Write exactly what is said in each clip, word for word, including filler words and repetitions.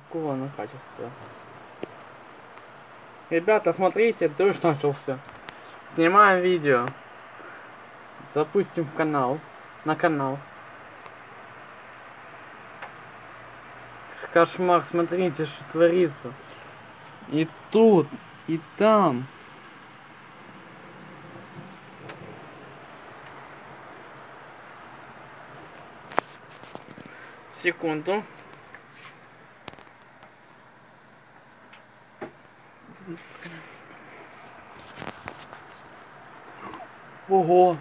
Какого на качество? Ребята, смотрите, дождь начался. Снимаем видео. Запустим в канал. На канал. Кошмар, смотрите, что творится. И тут, и там. Секунду. Ого.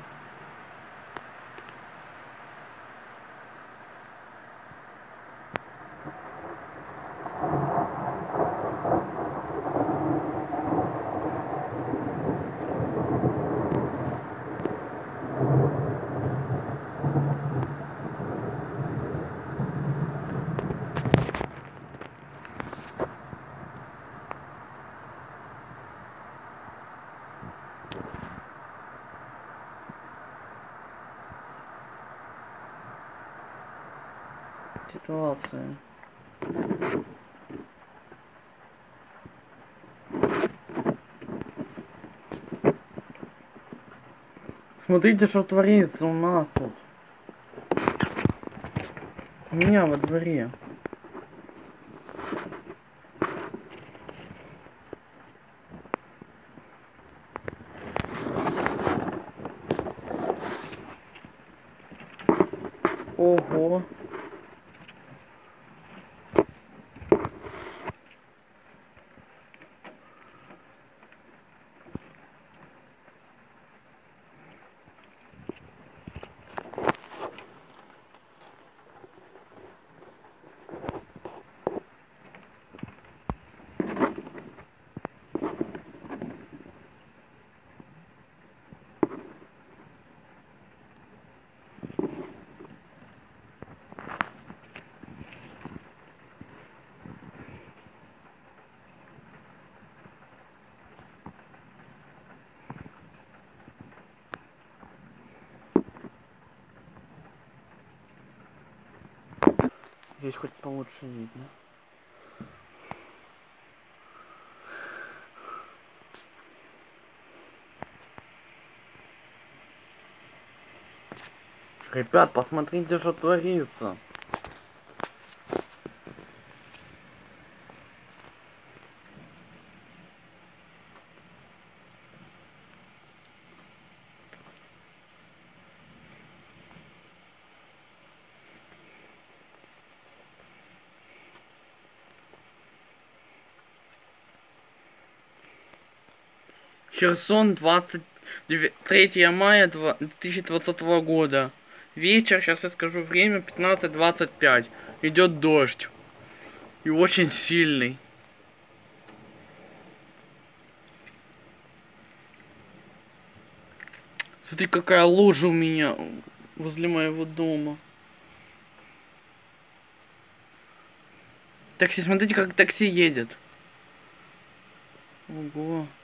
Ситуация. Смотрите, что творится у нас тут. У меня во дворе. Ого. Здесь хоть получше видно. Ребят, посмотрите, что творится. Херсон, двадцать третье мая две тысячи двадцатого года. Вечер, сейчас я скажу время, пятнадцать двадцать пять. Идет дождь. И очень сильный. Смотри, какая лужа у меня возле моего дома. Такси, смотрите, как такси едет. Ого.